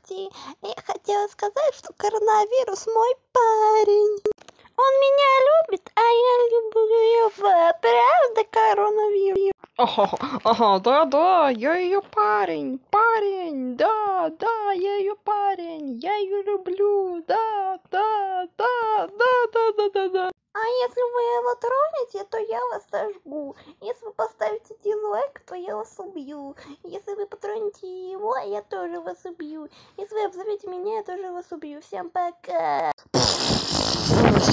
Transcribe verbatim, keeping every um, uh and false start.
новости. Я хотела сказать, что коронавирус мой парень. Он меня любит, а я люблю его. Правда, коронавирус? Ага, ага, да-да, я ее парень, парень, да, да, я ее парень, я ее люблю, да, да, да, да, да, да, да, да. А если вы его тронете, то я вас сожгу. Если вы поставите дизлайк, то я вас убью. Если вы потроните его, я тоже вас убью. Если вы обзовете меня, я тоже вас убью. Всем пока.